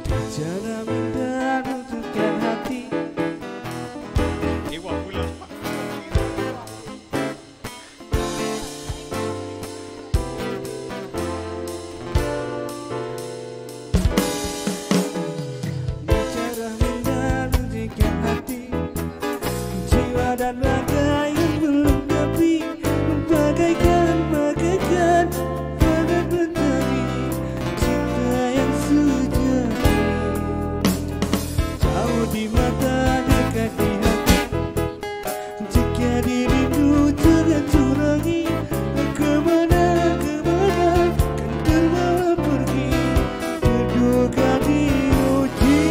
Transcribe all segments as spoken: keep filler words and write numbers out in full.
Cara menentukan hati. Dewa pula. Cara menentukan hati. Jiwa dan raga yang belum tapi bagaikan bagaikan hangat mentari cinta yang sejati. Jauh di mata dekat di hati. Jika dirimu jangan curangi. Kemana kemana kan terbawa pergi. Terduga diuji.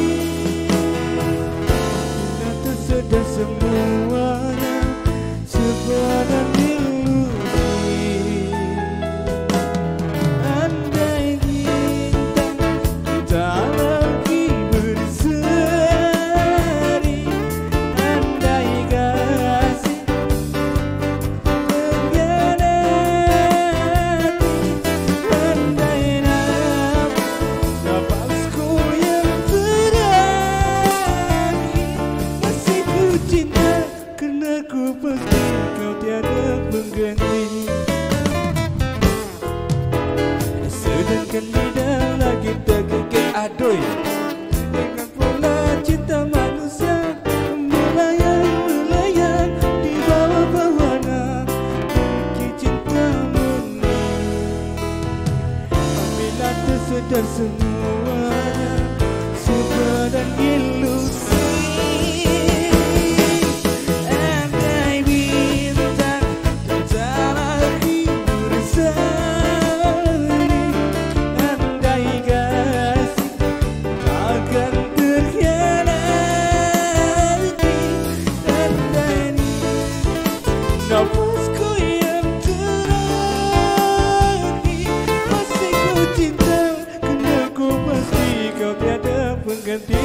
Dan tersedar semuanya sepadan ilusi. Andai kita tak lagi berseri. Andai kasih mengkhianati. Andai nafasku yang terakhir. Masih ku cinta karena ku pasti kau tiada pengganti. Sedangkan lidah lagi terkekeh aduh. Dengan pola cinta manusia melayang-melayang di bawah bawana pergi cinta murni. Apabila tersedar semuanya sepadan ilusi. Andai bintang tak lagi berseri. Andai kasih takkan terkhianati. Andai nafasku yang terakhir. Masih ku cinta karena ku pasti kau tiada pengganti.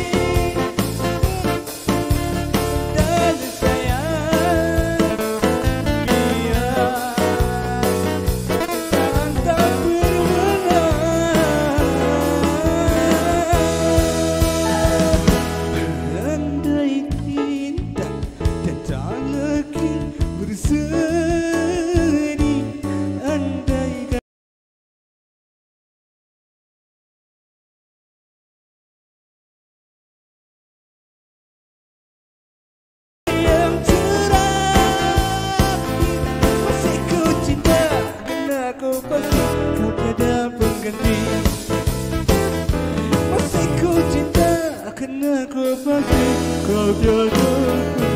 Dan sayang, biar kita tak berbelah. Andai cinta dan tak lagi berseri. Andai yang terakhir. Masih ku cinta karena ku pasti kau tiada pengganti. Masih ku cinta karena ku pasti kau tiada pengganti.